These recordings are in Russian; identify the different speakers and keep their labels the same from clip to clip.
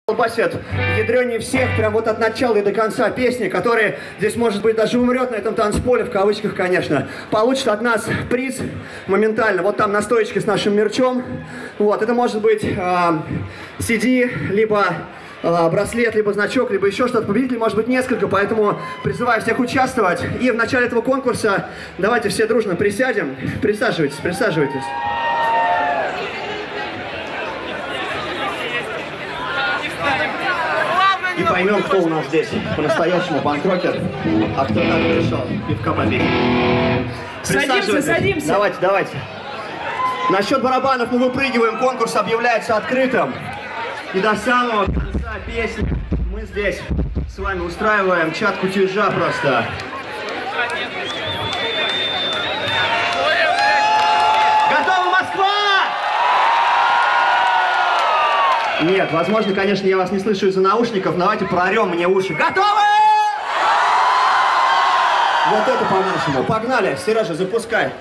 Speaker 1: Басит ядрёнее всех, прям вот от начала и до конца песни, который здесь, может быть, даже умрет на этом танцполе, в кавычках, конечно, получит от нас приз моментально. Вот там на стоечке с нашим мерчом. Вот, это может быть CD, либо браслет, либо значок, либо еще что-то. Победителей может быть несколько, поэтому призываю всех участвовать. И в начале этого конкурса давайте все дружно присядем. Присаживайтесь, присаживайтесь. И поймем, кто у нас здесь по-настоящему панк-рокер, а кто так пришел пивка попить.
Speaker 2: Садимся, садимся.
Speaker 1: Давайте, давайте. На счет барабанов мы выпрыгиваем, конкурс объявляется открытым. И до самого конца песни мы здесь с вами устраиваем чат кутежа просто. Готова Москва? Нет, возможно, конечно, я вас не слышу из-за наушников. Давайте проорем мне уши. Готовы? Вот это по-нашему. Погнали, Сережа, запускай.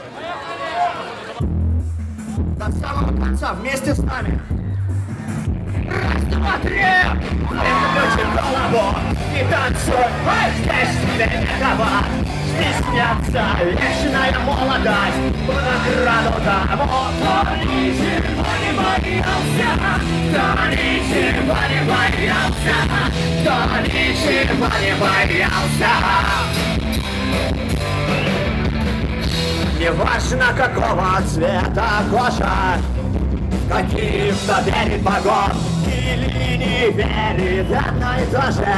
Speaker 1: До самого конца, вместе с нами. Раз, два, три! Включи голову и танцуй. Здесь тебе никого стесняться. Вечная молодость в награду тому, кто ничего не боялся. Кто ничего не боялся. Кто ничего не боялся. Неважно, какого цвета кожа, каким-то верит богом или не верит, одно и то же.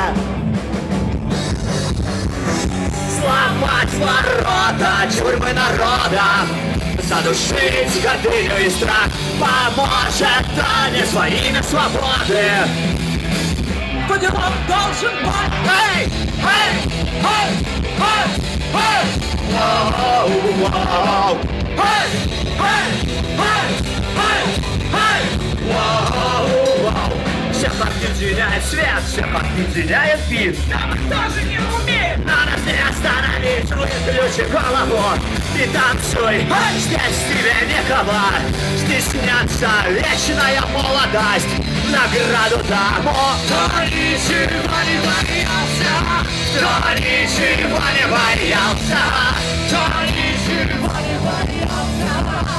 Speaker 1: Сломать ворота тюрьмы народа, задушить гордыню и страх, поможет танец во имя свободы. По делам должен быть. Эй! Эй! Эй! Эй! Эй! Воу! Воу! Эй! Эй! Эй! Эй! Эй! Воу! Воу! Всех объединяет свет, всех объединяет бит. Да кто же не умеет? Надо не остановить, выключи голову и танцуй. Здесь тебе некого стесняться, вечная молодость в награду тому, кто ничего не боялся, кто ничего не боялся, кто ничего не боялся.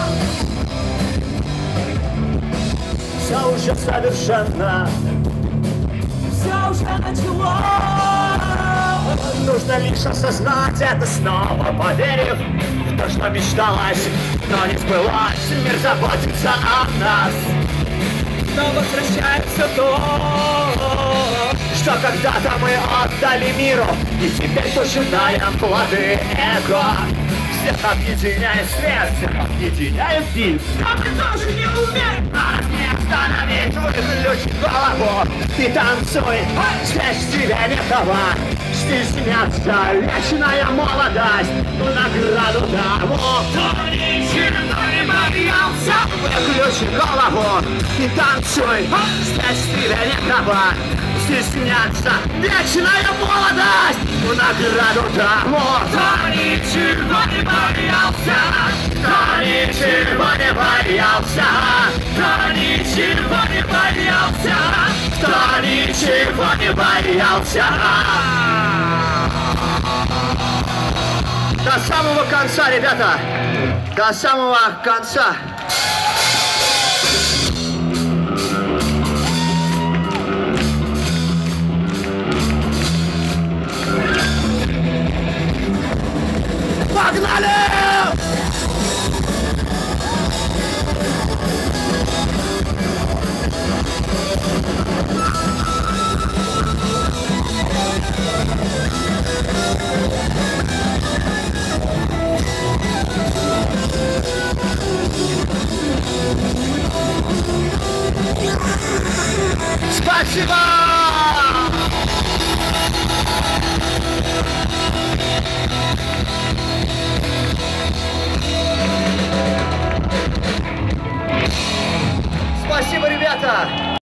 Speaker 1: Все уже совершенно, все уже началось. Нужно лишь осознать это снова, поверив в то, что мечталось, но не сбылось. Мир заботится о нас, но возвращается то, что когда-то мы отдали миру, и теперь пожинаем плоды эго. Всех объединяет свет, всех объединяет бит. Но мы тоже не умеем нас не остановить, выключи голову и танцуй. Здесь тебе некого стесняться, вечная молодость в награду тому, кто ничего не боялся. Выключи голову и танцуй. Здесь тебе некого стесняться, вечная молодость в награду тому, кто ничего не боялся, кто ничего не боялся, кто ничего не боялся, кто ничего не боялся. До самого конца, ребята, до самого конца. Погнали! Спасибо!